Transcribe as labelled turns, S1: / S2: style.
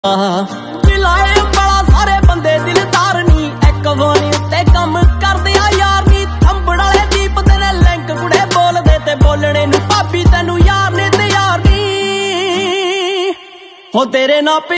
S1: ਮਿਲਾਏ ਬੜਾ ਸਾਰੇ ਬੰਦੇ ਦਿਲਦਾਰ ਨੀ ਇੱਕ ਵਾਰੀ ਉੱਤੇ ਕੰਮ ਕਰਦੇ ਆ ਯਾਰ ਨੀ ਥੰਬੜ ਵਾਲੇ ਦੀਪ ਤੇ ਨੇ ਲਿੰਕ ਕੁੜੇ ਬੋਲਦੇ ਤੇ ਬੋਲਣੇ ਨੂੰ ਭਾਬੀ ਤੈਨੂੰ ਯਾਰ ਨੇ ਤੇ ਯਾਰ ਨੀ ਹੋ ਤੇਰੇ ਨਾਲ